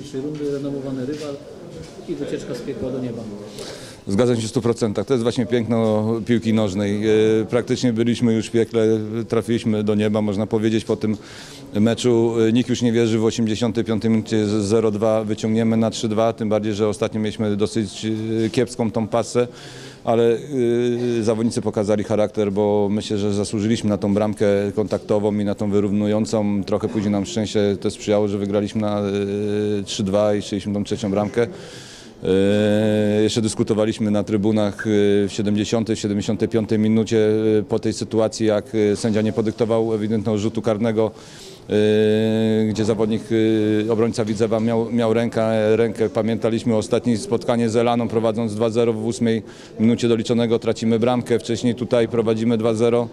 dzisiejszej rundy, renomowany rywal i wycieczka z piekła do nieba. Zgadzam się w 100%. To jest właśnie piękno piłki nożnej. Praktycznie byliśmy już w piekle, trafiliśmy do nieba, można powiedzieć, po tym meczu. Nikt już nie wierzy, w 85 minucie 0-2 wyciągniemy na 3-2, tym bardziej, że ostatnio mieliśmy dosyć kiepską tą pasę, ale zawodnicy pokazali charakter, bo myślę, że zasłużyliśmy na tą bramkę kontaktową i na tą wyrównującą. Trochę później nam szczęście to sprzyjało, że wygraliśmy na 3-2 i strzeliśmy tą trzecią bramkę. Jeszcze dyskutowaliśmy na trybunach w 75 minucie po tej sytuacji, jak sędzia nie podyktował ewidentnego rzutu karnego, gdzie zawodnik, obrońca Widzewa miał rękę. Pamiętaliśmy ostatnie spotkanie z Elaną, prowadząc 2-0 w 8 minucie doliczonego tracimy bramkę, wcześniej tutaj prowadzimy 2-0.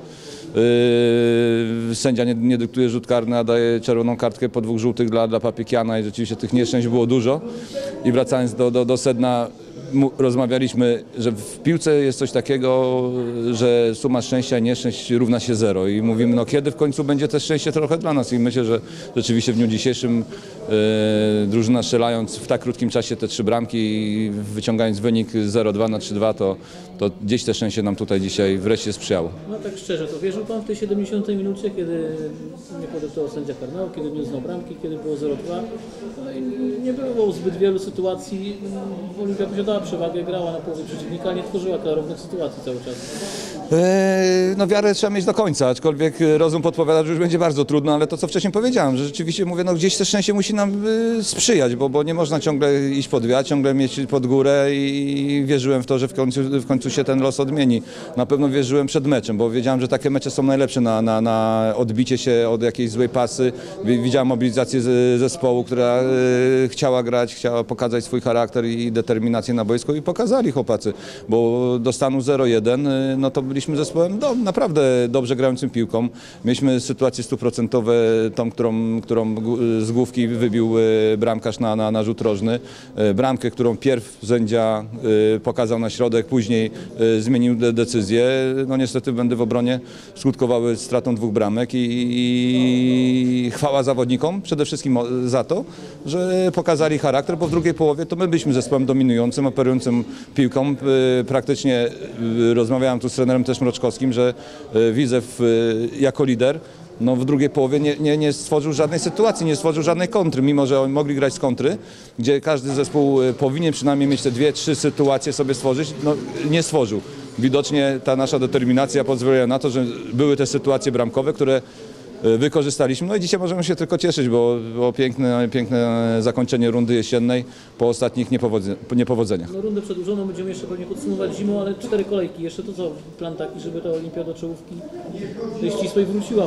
Sędzia nie dyktuje rzut karny, a daje czerwoną kartkę po 2 żółtych dla Papiekiana i rzeczywiście tych nieszczęść było dużo. I wracając do sedna, rozmawialiśmy, że w piłce jest coś takiego, że suma szczęścia i nieszczęść równa się 0 i mówimy, no kiedy w końcu będzie też szczęście trochę dla nas i myślę, że rzeczywiście w dniu dzisiejszym drużyna strzelając w tak krótkim czasie te 3 bramki i wyciągając wynik 0-2 na 3-2, to gdzieś te szczęście nam tutaj dzisiaj wreszcie sprzyjało. No tak szczerze, to wierzył Pan w tej 70 minucie, kiedy nie podyktował sędzia karnego, kiedy nie uznał bramki, kiedy było 0-2? No i nie było zbyt wielu sytuacji, Olimpia posiadała przewagę, grała na połowie przeciwnika, nie tworzyła klarownych sytuacji cały czas. No wiarę trzeba mieć do końca, aczkolwiek rozum podpowiada, że już będzie bardzo trudno, ale to co wcześniej powiedziałem, że rzeczywiście mówię, no gdzieś to szczęście musi nam sprzyjać, bo nie można ciągle iść pod wiatr, ciągle mieć pod górę i wierzyłem w to, że w końcu się ten los odmieni. Na pewno wierzyłem przed meczem, bo wiedziałem, że takie mecze są najlepsze na odbicie się od jakiejś złej pasy. Widziałem mobilizację zespołu, która chciała grać, chciała pokazać swój charakter i determinację na boisku i pokazali chłopacy, bo do stanu 0-1, no to byliśmy zespołem naprawdę dobrze grającym piłką. Mieliśmy sytuację 100%, tą, którą z główki wybił bramkarz na rzut rożny. Bramkę, którą pierw sędzia pokazał na środek, później zmienił decyzję. No niestety błędy w obronie skutkowały stratą 2 bramek i chwała zawodnikom przede wszystkim za to, że pokazali charakter, bo w drugiej połowie to my byliśmy zespołem dominującym, operującym piłką. Praktycznie rozmawiałem tu z trenerem też Mroczkowskim, że Widzew jako lider no w drugiej połowie nie stworzył żadnej sytuacji, nie stworzył żadnej kontry, mimo że oni mogli grać z kontry, gdzie każdy zespół powinien przynajmniej mieć te 2-3 sytuacje sobie stworzyć, no nie stworzył. Widocznie ta nasza determinacja pozwoliła na to, że były te sytuacje bramkowe, które wykorzystaliśmy. No i dzisiaj możemy się tylko cieszyć, bo piękne zakończenie rundy jesiennej po ostatnich niepowodzeniach. No rundę przedłużoną będziemy jeszcze pewnie podsumować zimą, ale 4 kolejki. Jeszcze to co? Plan taki, żeby ta Olimpia do czołówki tej ścisłej wróciła.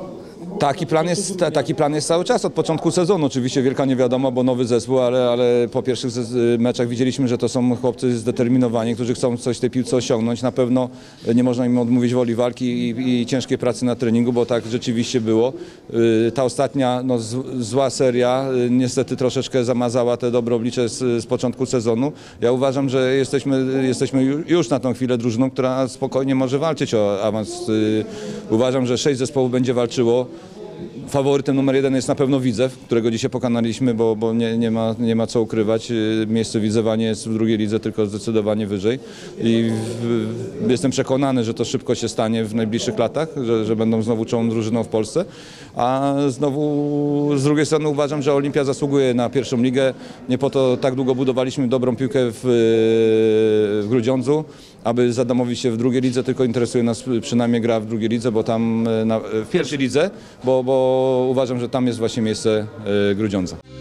Taki plan jest cały czas, od początku sezonu. Oczywiście wielka niewiadoma, bo nowy zespół, ale po pierwszych meczach widzieliśmy, że to są chłopcy zdeterminowani, którzy chcą coś w tej piłce osiągnąć. Na pewno nie można im odmówić woli walki i ciężkiej pracy na treningu, bo tak rzeczywiście było. Ta ostatnia zła seria niestety troszeczkę zamazała te dobre oblicze z początku sezonu. Ja uważam, że jesteśmy już na tą chwilę drużyną, która spokojnie może walczyć o awans. Uważam, że 6 zespołów będzie walczyło. Faworytem numer 1 jest na pewno Widzew, którego dzisiaj pokonaliśmy, bo nie ma co ukrywać. Miejsce Widzewa nie jest w drugiej lidze, tylko zdecydowanie wyżej. I jestem przekonany, że to szybko się stanie w najbliższych latach, że będą znowu czołą drużyną w Polsce. A znowu z drugiej strony uważam, że Olimpia zasługuje na pierwszą ligę. Nie po to tak długo budowaliśmy dobrą piłkę w Grudziądzu, aby zadomowić się w drugiej lidze, tylko interesuje nas przynajmniej gra w drugiej lidze, bo tam w pierwszej lidze, bo uważam, że tam jest właśnie miejsce Grudziądza.